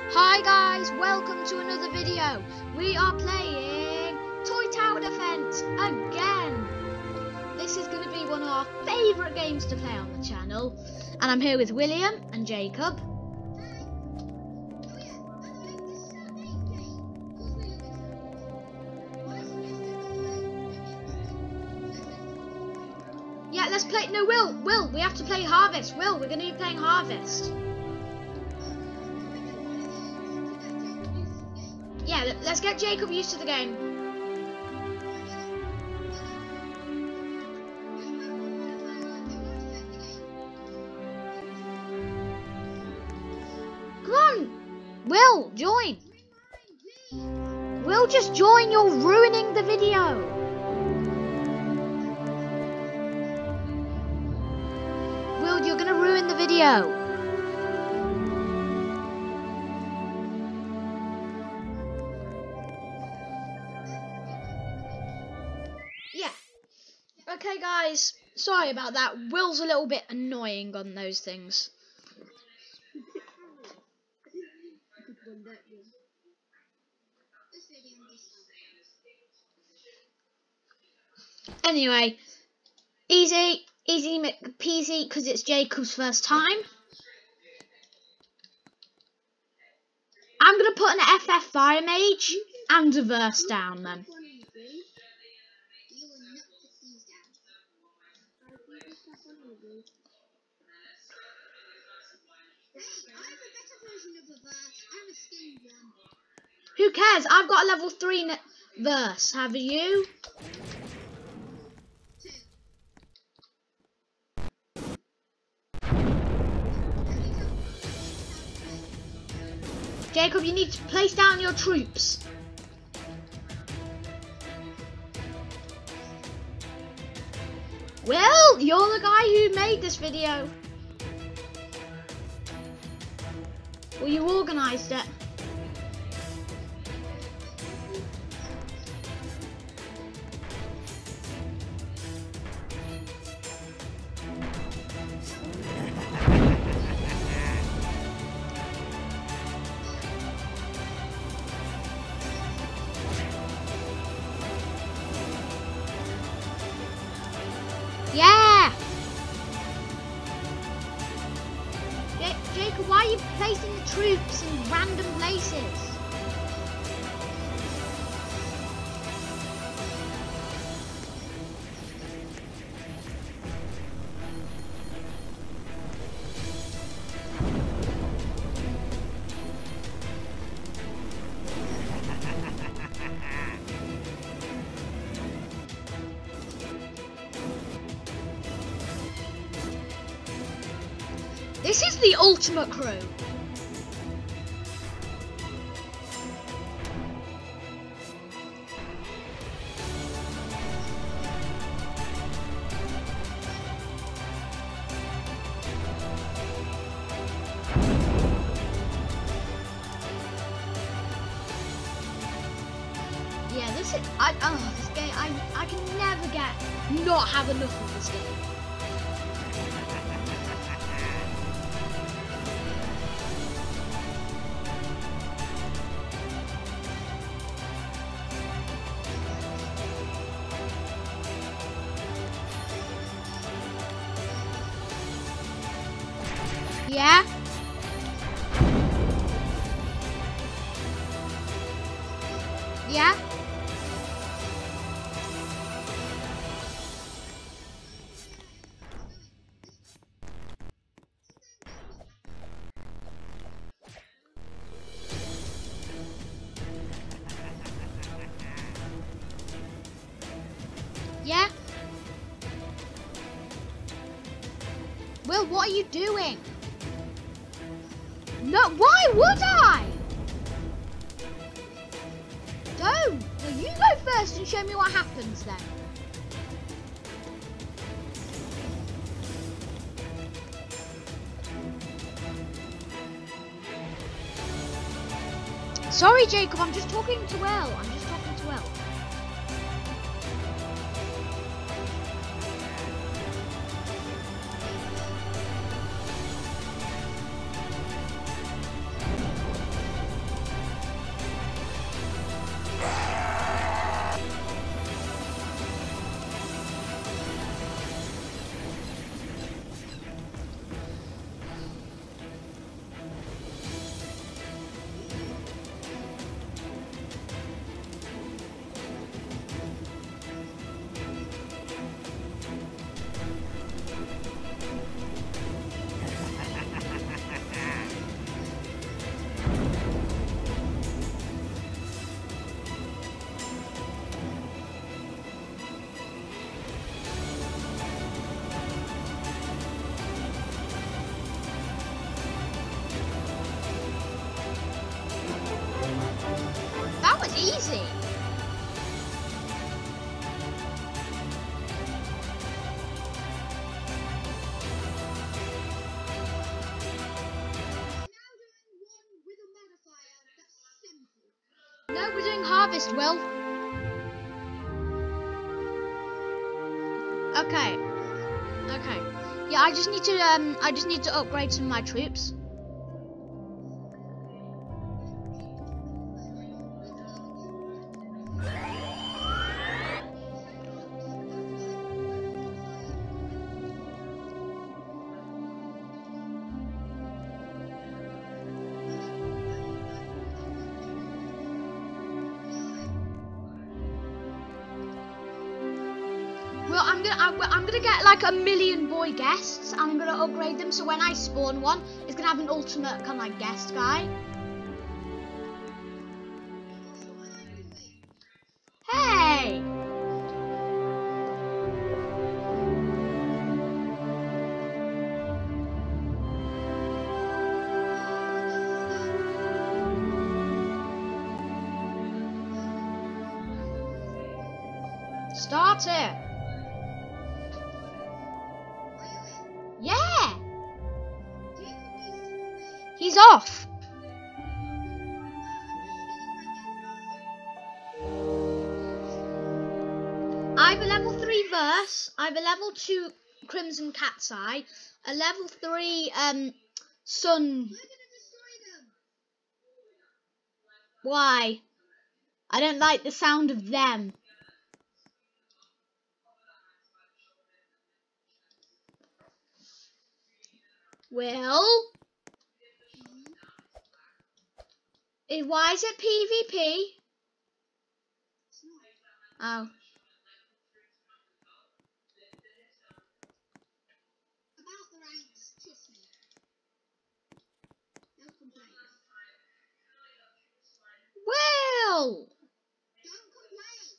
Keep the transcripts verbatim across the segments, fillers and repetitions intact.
Hi guys, welcome to another video. We are playing Toy Tower Defense again. This is going to be one of our favourite games to play on the channel. And I'm here with William and Jacob. Yeah, let's play. No, Will, Will, we have to play Harvest. Will, we're going to be playing Harvest. Yeah, let's get Jacob used to the game. Come on, Will, join. Will, just join. You're ruining the video. Will, you're going to ruin the video. Okay guys, sorry about that. Will's a little bit annoying on those things. Anyway, easy, easy peasy because it's Jacob's first time. I'm going to put an F F Fire Mage and a verse down then. Who cares? I've got a level three verse. Have you? Jacob, you need to place down your troops. Well, you're the guy who made this video. Well, you organised it. Yeah! J Jacob, why are you placing the troops in random places? This is the ultimate crew. Yeah, this is I oh this game I I can never get not have enough of this game. Yeah? Yeah? Yeah? Will, what are you doing? No, why would I? Don't. No, you go first and show me what happens then. Sorry, Jacob, I'm just talking to Will. I'm just talking to Will. easy. No, we're doing harvest, Will. Okay. Okay. Yeah, I just need to um I just need to upgrade some of my troops. Well, I'm gonna I'm, I'm gonna get like a million boy guests. I'm gonna upgrade them so when I spawn one, it's gonna have an ultimate kind of like guest guy. Hey! Start it. Yeah. He's off. I have a level three verse. I have a level two Crimson Cat's Eye. A level three um Sun. Why? I don't like the sound of them. Will? Is, why is it PvP? Oh. About the ranks, trust me. No complaints. Will! Don't complain.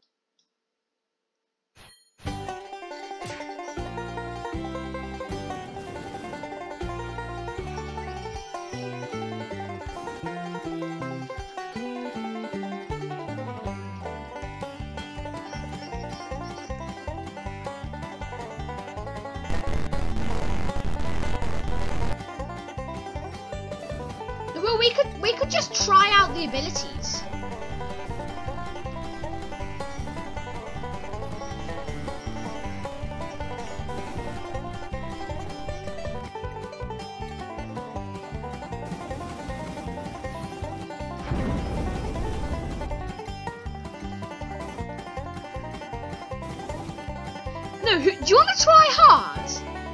Well, we could we could just try out the abilities. No, who, do you want to try hard?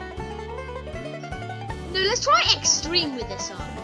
No, let's try extreme with this on.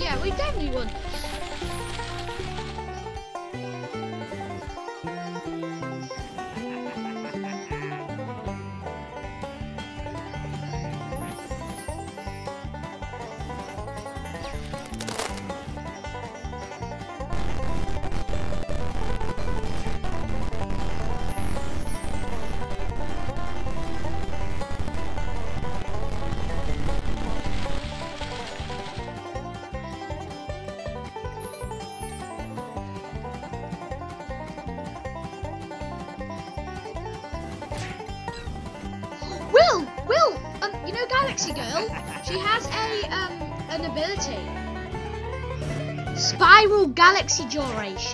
Yeah, we definitely won. Will, Will, um, you know Galaxy Girl? She has a um an ability. Spiral Galaxy Duration.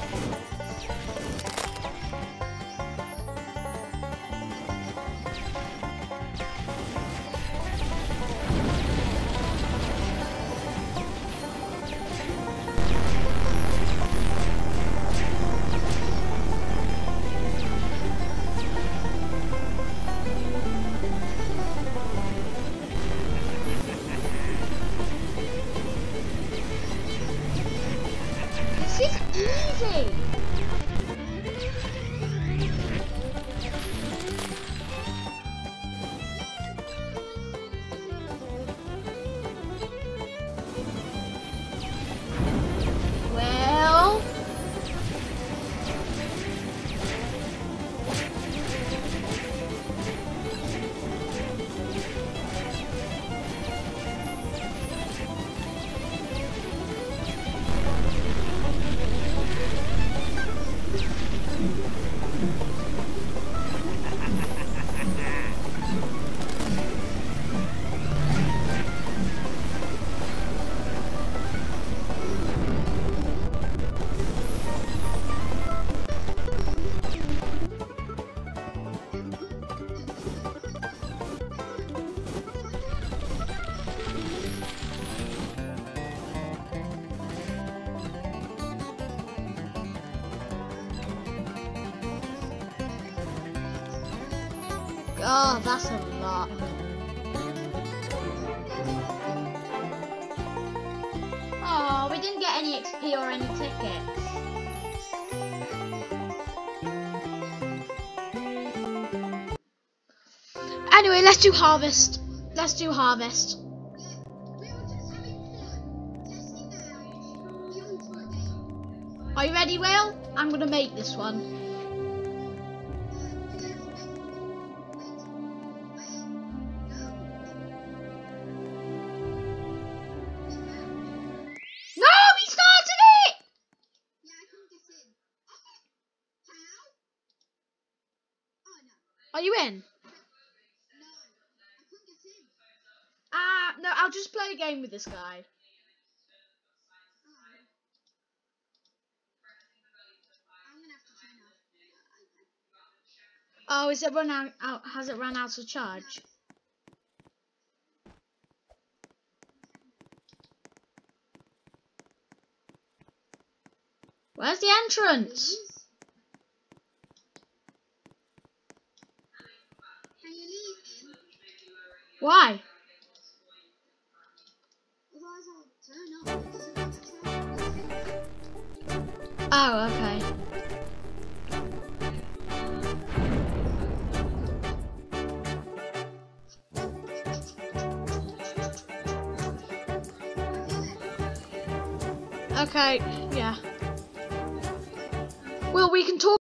This is easy. Well, oh, that's a lot. Oh, we didn't get any X P or any tickets. Anyway, let's do harvest. Let's do harvest. We were just having fun, testing out the ultimate game. Are you ready, Will? I'm gonna make this one. No, he started it! Yeah, I couldn't get in. How? Oh no, Are you in? no, I couldn't get in. Ah, no, I'll just play a game with this guy. Oh. I'm gonna have to turn off. I- I- Oh, is it run out, out? Has it run out of charge? Where's the entrance? Please? Can you leave him? Why? Otherwise I'll turn off because it wants to try and get in. Oh, okay. Okay, yeah. Well, we can talk.